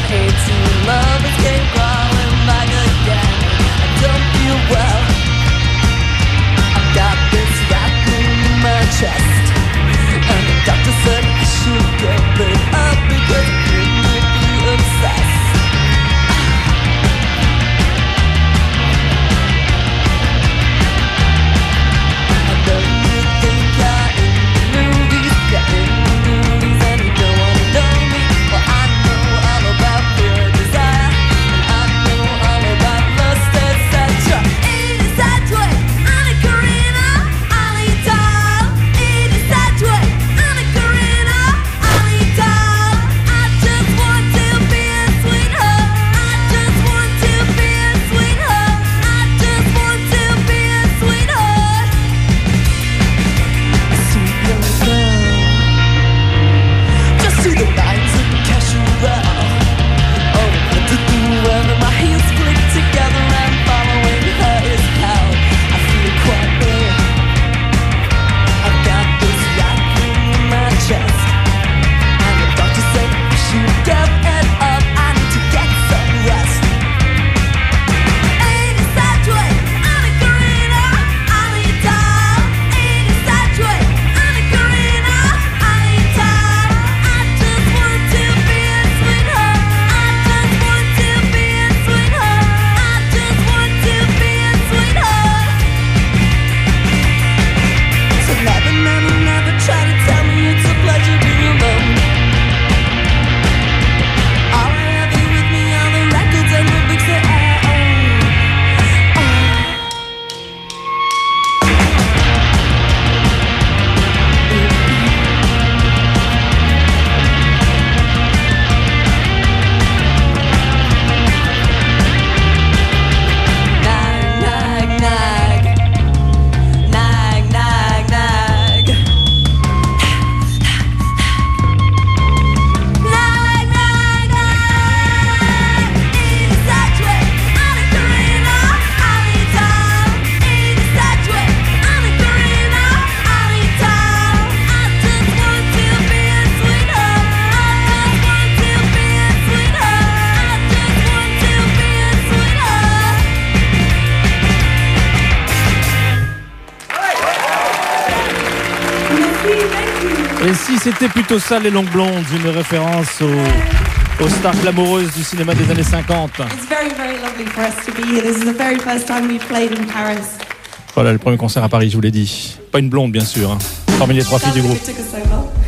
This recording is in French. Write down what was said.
Et si c'était plutôt ça, les longues blondes, une référence aux stars glamoureuses du cinéma des années 50. Voilà, le premier concert à Paris, je vous l'ai dit. Pas une blonde, bien sûr, hein. Parmi les trois filles du groupe.